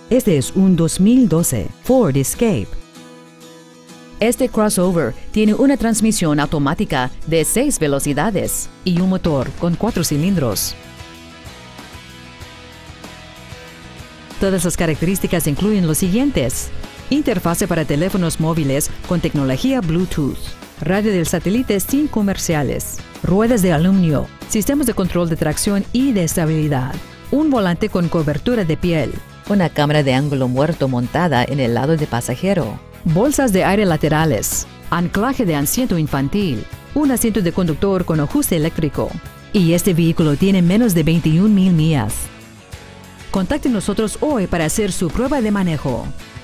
Este es un 2012 Ford Escape. Este crossover tiene una transmisión automática de 6 velocidades y un motor con 4 cilindros. Todas las características incluyen los siguientes: interfase para teléfonos móviles con tecnología Bluetooth, radio del satélite sin comerciales, ruedas de aluminio, sistemas de control de tracción y de estabilidad, un volante con cobertura de piel, una cámara de ángulo muerto montada en el lado de pasajero, bolsas de aire laterales, anclaje de asiento infantil, un asiento de conductor con ajuste eléctrico. Y este vehículo tiene menos de 21,000 millas. Contacte nosotros hoy para hacer su prueba de manejo.